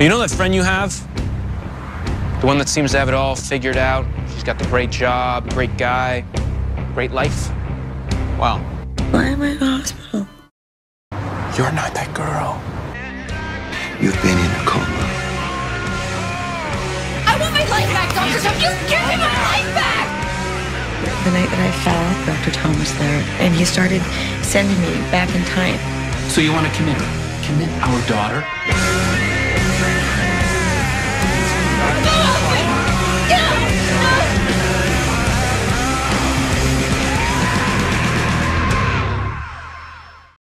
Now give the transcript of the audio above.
You know that friend you have? The one that seems to have it all figured out. She's got the great job, great guy, great life. Wow. Why am I in the hospital? You're not that girl. You've been in a coma. I want my life back, Dr. Tom. You give me my life back! The night that I fell, Dr. Tom was there, and he started sending me back in time. So you want to commit our daughter?